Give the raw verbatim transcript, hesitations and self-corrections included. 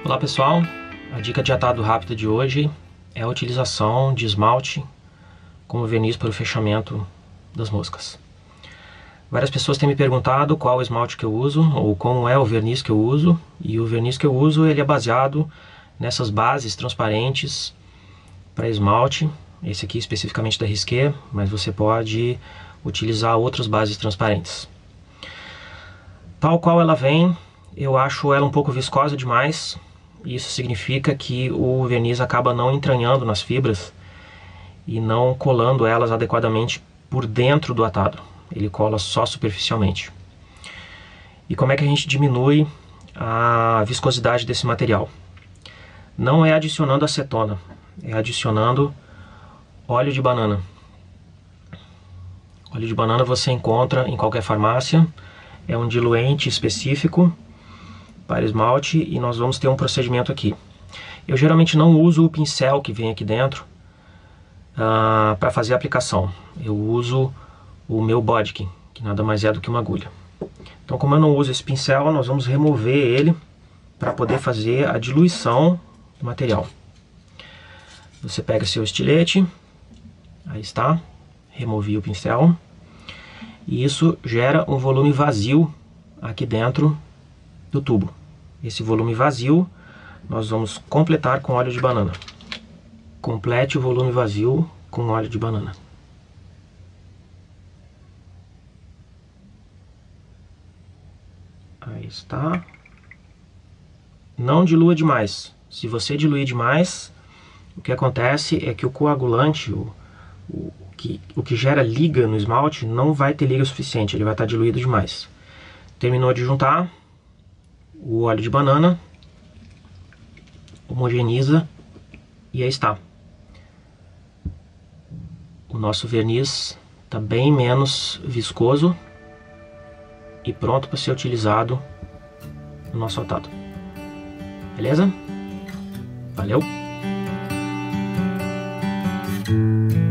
Olá pessoal, a dica de atado rápido de hoje é a utilização de esmalte como verniz para o fechamento das moscas. Várias pessoas têm me perguntado qual o esmalte que eu uso ou como é o verniz que eu uso, e o verniz que eu uso ele é baseado nessas bases transparentes para esmalte, esse aqui especificamente da Risqué, mas você pode utilizar outras bases transparentes. Tal qual ela vem, eu acho ela um pouco viscosa demais. Isso significa que o verniz acaba não entranhando nas fibras e não colando elas adequadamente por dentro do atado. Ele cola só superficialmente. E como é que a gente diminui a viscosidade desse material? Não é adicionando acetona, é adicionando óleo de banana. Óleo de banana você encontra em qualquer farmácia, é um diluente específico para esmalte e nós vamos ter um procedimento aqui. Eu geralmente não uso o pincel que vem aqui dentro uh, para fazer a aplicação. Eu uso o meu Bodkin, que nada mais é do que uma agulha. Então, como eu não uso esse pincel, nós vamos remover ele para poder fazer a diluição do material. Você pega seu estilete, aí está, removi o pincel, e isso gera um volume vazio aqui dentro do tubo. Esse volume vazio nós vamos completar com óleo de banana. Complete o volume vazio com óleo de banana. Aí está. Não dilua demais. Se você diluir demais, o que acontece é que o coagulante, o, o, que, o que gera liga no esmalte, não vai ter liga suficiente, ele vai estar diluído demais. Terminou de juntar o óleo de banana, homogeneiza e aí está. O nosso verniz está bem menos viscoso e pronto para ser utilizado no nosso atado. Beleza? Valeu!